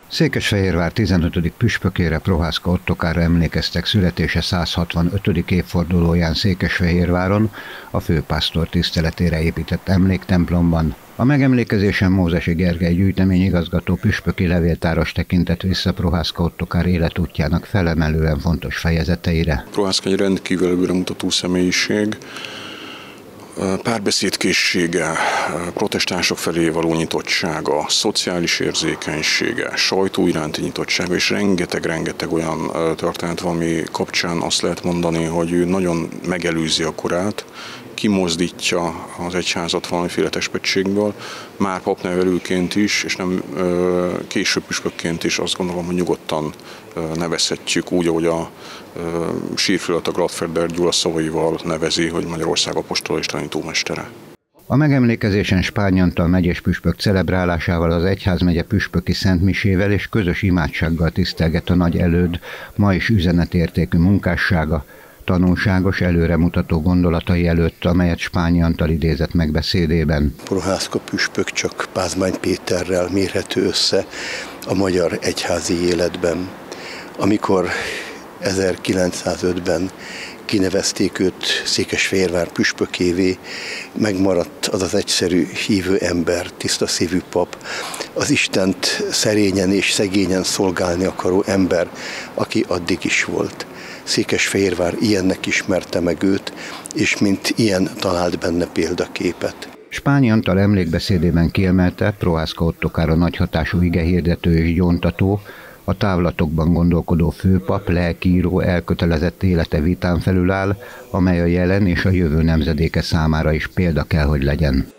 Székesfehérvár 15. püspökére, Prohászka Ottokárra emlékeztek születése 165. évfordulóján Székesfehérváron, a főpásztor tiszteletére épített emléktemplomban. A megemlékezésen Mózesi Gergely gyűjteményigazgató püspöki levéltáros tekintett vissza Prohászka Ottokár életútjának felemelően fontos fejezeteire. Prohászka egy rendkívül előremutató személyiség, párbeszédkészsége, protestánsok felé való nyitottsága, szociális érzékenysége, sajtó iránti nyitottsága, és rengeteg olyan történet van, ami kapcsán azt lehet mondani, hogy ő nagyon megelőzi a korát, kimozdítja az egyházat valamiféle testpettségből, már papnevelőként is, és nem később püspökként is azt gondolom, hogy nyugodtan nevezhetjük úgy, ahogy a sírfület a Gladfelder Gyula szavaival nevezi, hogy Magyarország apostola és tanítómestere. A megemlékezésen Spárny Antal megyés püspök celebrálásával, az egyházmegye püspöki szentmisével és közös imádsággal tisztelget a nagy előd ma is üzenetértékű munkássága, tanulságos, előremutató gondolatai előtt, amelyet Spányi Antal idézett meg beszédében. Prohászka püspök csak Pázmány Péterrel mérhető össze a magyar egyházi életben. Amikor 1905-ben kinevezték őt Székesfehérvár püspökévé, megmaradt az az egyszerű hívő ember, tiszta szívű pap, az Istent szerényen és szegényen szolgálni akaró ember, aki addig is volt. Székesfehérvár ilyennek ismerte meg őt, és mint ilyen talált benne példaképet. Spányi Antal emlékbeszédében kiemelte, Prohászka Ottokár a nagyhatású igehirdető és gyóntató, a távlatokban gondolkodó főpap, lelkiíró elkötelezett élete vitán felül áll, amely a jelen és a jövő nemzedéke számára is példa kell, hogy legyen.